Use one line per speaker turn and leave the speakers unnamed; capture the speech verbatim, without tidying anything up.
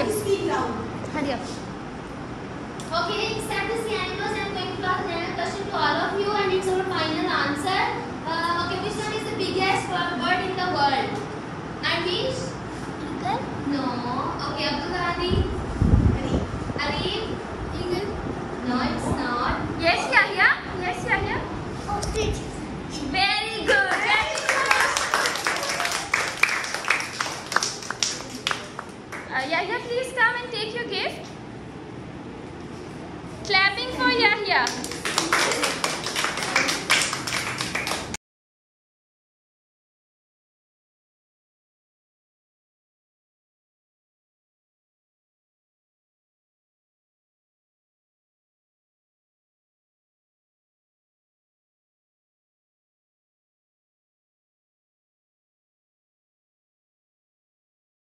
Okay.
Speak loud.
Hurry up.
Okay, except the sea animals, I'm going to ask another question to all of you, and it's our final answer. Uh, okay, which one is the biggest bird in the world? Anish?
Eagle?
No. Okay, Abdul Hadi? Arif? Eagle? No, it's not.
Yes, Yahya. Yes, Yahya.
Ostrich.
Very good. Uh, Yahya, please come and take your gift. Clapping for Yahya.